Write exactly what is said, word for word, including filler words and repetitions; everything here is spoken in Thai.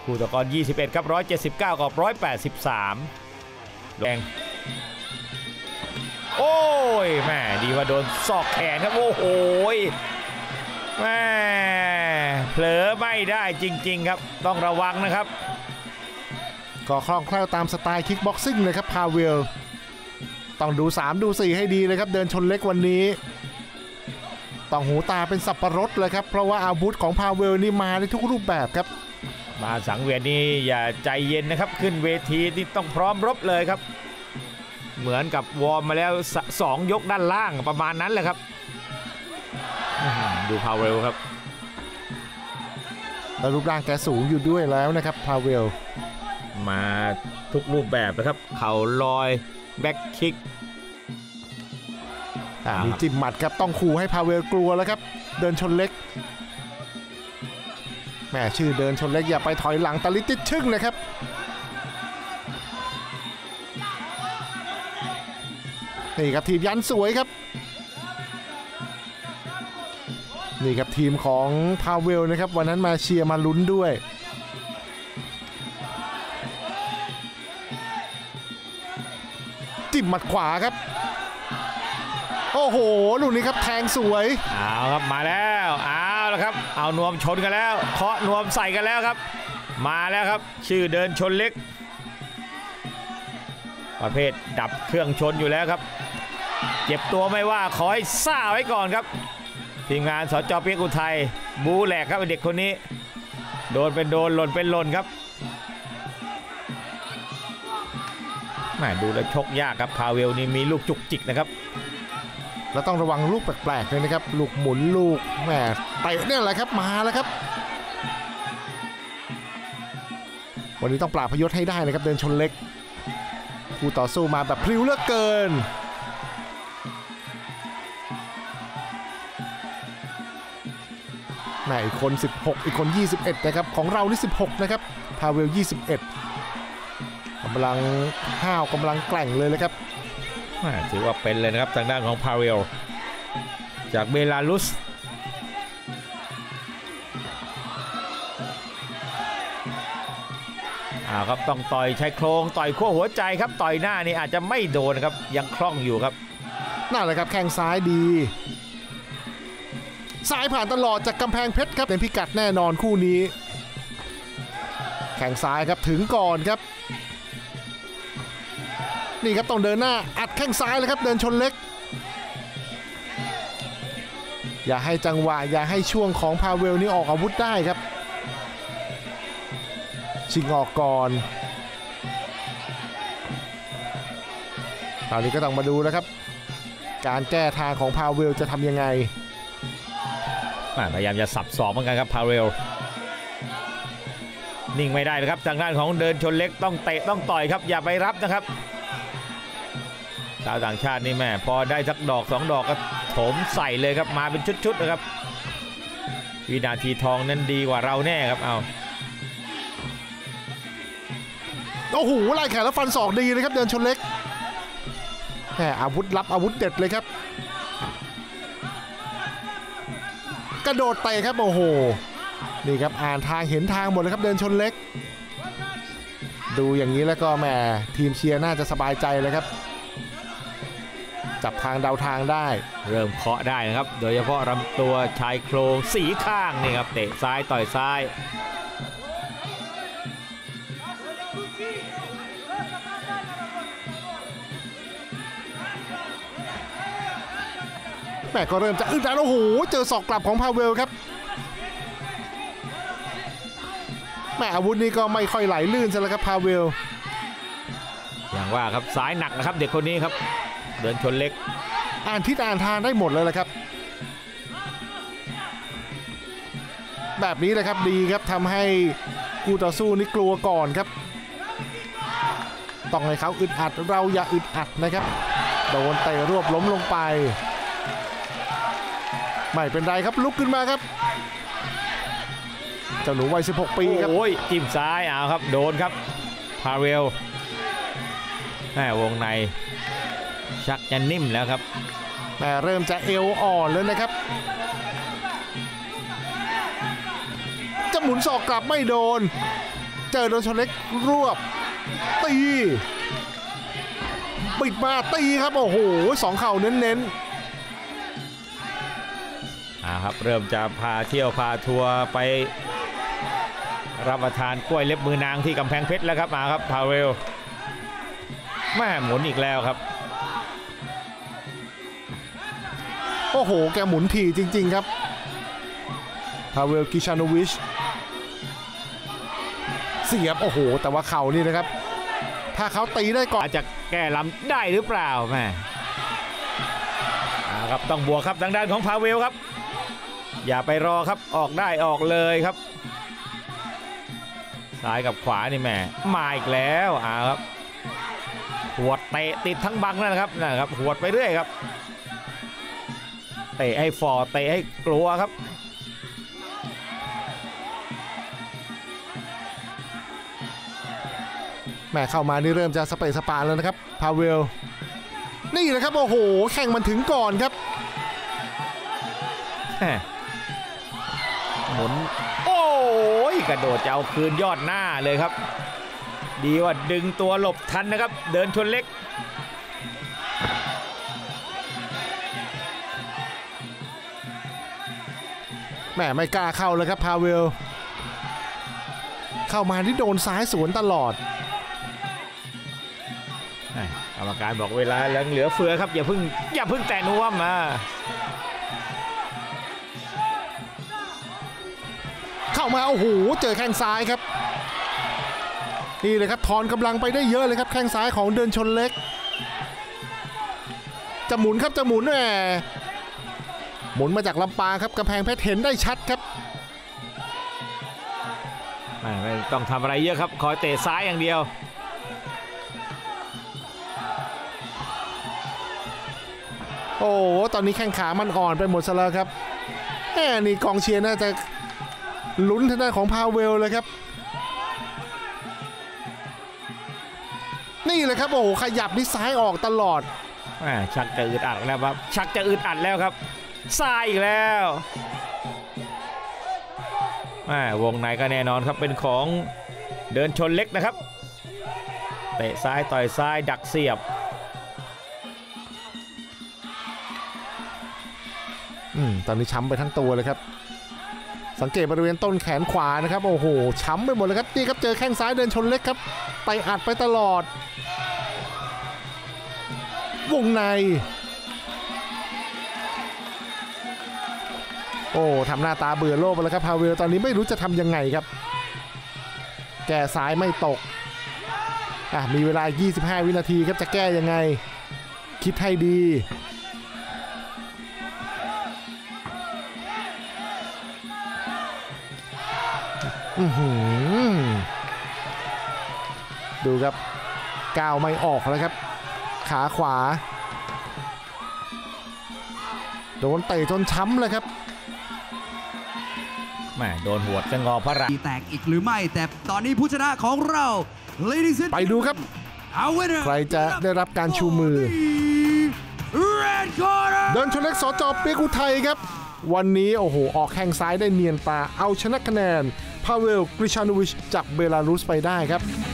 คู่ต่อกรยี่สิบเอ็ดครับหนึ่งร้อยเจ็ดสิบเก้ากับหนึ่งร้อยแปดสิบสามแดงโอ้ยแม่ดีว่าโดนซอกแขนครับโอ้โหแม่เผลอไม่ได้จริงๆครับต้องระวังนะครับก็คล่องแคล่วตามสไตล์คิกบ็อกซิ่งเลยครับพาเวลต้องดูสามดูสี่ให้ดีเลยครับเดินชนเล็กวันนี้ต้องหูตาเป็นสับปะรดเลยครับเพราะว่าอาวุธของพาเวลนี่มาในทุกรูปแบบครับมาสังเวียนนี่อย่าใจเย็นนะครับขึ้นเวทีนี่ต้องพร้อมรบเลยครับเหมือนกับวอร์มมาแล้วสองยกด้านล่างประมาณนั้นแหละครับดูพาเวลครับแล้วรูปร่างแกสูงอยู่ด้วยแล้วนะครับพาเวลมาทุกรูปแบบนะครับเข่าลอยแบ็คคิกมีจิ้มหมัดครับต้องขู่ให้พาเวลกลัวแล้วครับเดินชนเล็กแม่ชื่อเดินชนเล็กอย่าไปถอยหลังตะลิดติดชึ่งนะครับนี่ครับทีมยันสวยครับนี่ครับทีมของพาเวลนะครับวันนั้นมาเชียร์มาลุ้นด้วยจิ้มหมัดขวาครับโอ้โหลูกนี้ครับแทงสวยเอาครับมาแล้วเอาแล้วครับเอานวมชนกันแล้วเคาะนวมใส่กันแล้วครับมาแล้วครับชื่อเดินชนเล็กประเภทดับเครื่องชนอยู่แล้วครับเจ็บตัวไม่ว่าขอให้ซ่าไว้ก่อนครับทีมงานสจ.เปียกอุทัยบูแหลกครับเด็กคนนี้โดนเป็นโดนหล่นเป็นหล่นครับแม่ดูแล้วชกยากครับพาเวลนี่มีลูกจุกจิกนะครับแล้วต้องระวังลูกแปลกๆเลยนะครับลูกหมุนลูกแม่เตะเนี่ยแหละครับมาแล้วครับวันนี้ต้องปราบพยศให้ได้นะครับเดินชนเล็กคู่ต่อสู้มาแบบพริ้วเหลือเกินแม่อีกคนสิบหกอีกคนยี่สิบเอ็ดนะครับของเรานี่สิบหกนะครับพาเวลยี่สิบเอ็ดกำลังห้าวกำลังแกร่งเลยเลยครับถือว่าเป็นเลยนะครับทางด้านของพาเวลจากเบลารุสอ่าครับต้องต่อยชายโครงต่อยขั้วหัวใจครับต่อยหน้านี่อาจจะไม่โดนครับยังคล่องอยู่ครับนั่นแหละครับแข้งซ้ายดีซ้ายผ่านตลอดจากกำแพงเพชรครับเป็นพิกัดแน่นอนคู่นี้แข้งซ้ายครับถึงก่อนครับนี่ครับต้องเดินหน้าอัดแข้งซ้ายเลยครับเดินชนเล็กอย่าให้จังหวะอย่าให้ช่วงของพาเวลนี่ออกอาวุธได้ครับชิงออกก่อนคราวนี้ก็ต้องมาดูแล้วครับการแก้ทางของพาเวลจะทำยังไงพยายามจะสับสอกเหมือนกันครับพาเวลนิ่งไม่ได้นะครับทางด้านของเดินชนเล็กต้องเตะต้องต่อยครับอย่าไปรับนะครับชาวต่างชาตินี่แม่พอได้สักดอกสองดอกก็โถมใส่เลยครับมาเป็นชุดๆนะครับวินาทีทองนั้นดีกว่าเราแน่ครับเอาโอ้โหไล่แขนแล้วฟันศอกดีเลยครับเดินชนเล็กแหมอาวุธลับอาวุธเด็ดเลยครับกระโดดเตะครับโอ้โหนี่ครับอ่านทางเห็นทางหมดเลยครับเดินชนเล็กดูอย่างนี้แล้วก็แหมทีมเชียร์น่าจะสบายใจเลยครับจับทางเดาทางได้เริ่มเคาะได้นะครับโดยเฉพาะลำตัวชายโครงสีข้างนี่ครับเตะซ้ายต่อยซ้ายแม่ก็เริ่มจะอึดอัดโอ้โหเจอศอกกลับของพาเวลครับแม่อาวุธนี้ก็ไม่ค่อยไหลลื่นซะแล้วครับพาเวลอย่างว่าครับซ้ายหนักนะครับเด็กคนนี้ครับเดินชนเล็กอ่านทิศอ่านทางได้หมดเลยแหละครับแบบนี้เลยครับดีครับทำให้คู่ต่อสู้นี่กลัวก่อนครับต้องให้เขาอึดอัดเราอย่าอึดอัดนะครับโดนเตะรวบล้มลงไปไม่เป็นไรครับลุกขึ้นมาครับเจ้าหนูวัยสิบหกปีครับโอ้ยจิ้มซ้ายเอาครับโดนครับพาเวลแม่วงในชักจะนิ่มแล้วครับแม่เริ่มจะเอวอ่อนเลยนะครับจะหมุนศอกกลับไม่โดนเจอโดนชนเล็กรวบตีปิดมาตีครับโอ้โหสองเข่าเน้นๆอ่าครับเริ่มจะพาเที่ยวพาทัวร์ไปรับประทานกล้วยเล็บมือนางที่กำแพงเพชรแล้วครับมาครับพาเวลแม่หมุนอีกแล้วครับโอ้โหแกหมุนถี่จริงๆครับพาเวลกิชาโนวิชเสียบโอ้โหแต่ว่าเข่านี่นะครับถ้าเขาตีได้ก่อนจะแก้ลำได้หรือเปล่าแม่ครับต้องบวกครับทางด้านของพาเวลครับอย่าไปรอครับออกได้ออกเลยครับซ้ายกับขวานี่แม่มาอีกแล้วอ่าครับหัวเตะติดทั้งบังนั่นนะครับนะครับหัวไปเรื่อยครับเตะให้ฟอร์เตะให้กลัวครับแม่เข้ามานี่เริ่มจะสเปซสปานแล้วนะครับพาเวลนี่แหละครับโอ้โหแข่งมันถึงก่อนครับหมุนโอ้ยกระโดดจะเอาคืนยอดหน้าเลยครับดีว่าดึงตัวหลบทันนะครับเดินชนเล็กแม่ไม่กล้าเข้าเลยครับพาเวลเข้ามาที่โดนซ้ายสวนตลอดกรรมการบอกเวลาเหลือเฟือครับอย่าเพิ่งอย่าเพิ่งแตะน่วมมาเข้ามาโอ้โหเจอแข้งซ้ายครับนี่เลยครับถอนกำลังไปได้เยอะเลยครับแข้งซ้ายของเดินชนเล็กจะหมุนครับจะหมุนแหมหมุนมาจากลำปางครับกำแพงเพชรเห็นได้ชัดครับไม่ต้องทำอะไรเยอะครับคอยเตะซ้ายอย่างเดียวโอ้ตอนนี้แข้งขามันอ่อนไปหมดซะแล้วครับแหมนี่กองเชียร์น่าจะลุ้นทางด้านของพาเวลเลยครับนี่เลยครับโอ้โหขยับนี่ซ้ายออกตลอดชักจะอึดอัดแล้วครับชักจะอึดอัดแล้วครับซ้ายอีกแล้ววงในก็แน่นอนครับเป็นของเดินชนเล็กนะครับเตะซ้ายต่อยซ้ายดักเสียบอืมตอนนี้ช้ำไปทั้งตัวเลยครับสังเกตบริเวณต้นแขนขวานะครับโอ้โหช้ำไปหมดเลยครับนี่ครับเจอแข้งซ้ายเดินชนเล็กครับไปอัดไปตลอดวงในโอ้ทำหน้าตาเบื่อโลกไปแล้วครับพาเวลตอนนี้ไม่รู้จะทำยังไงครับแก้ซ้ายไม่ตกอ่ะมีเวลายี่สิบห้าวินาทีครับจะแก้ยังไงคิดให้ดีดูครับก้าวไม่ออกแล้วครับขาขวาโดนเตะจนช้ำเลยครับแม่โดนหัวจะงอพระราแตกอีกหรือไม่แต่ตอนนี้ผู้ชนะของเราไปดูครับใครจะได้รับการชูมือเดินชนเล็กสจ.เปียกอุทัยครับวันนี้โอ้โหออกแข้งซ้ายได้เนียนตาเอาชนะคะแนนพาเวล กริชาโนวิชจากเบลารุสไปได้ครับ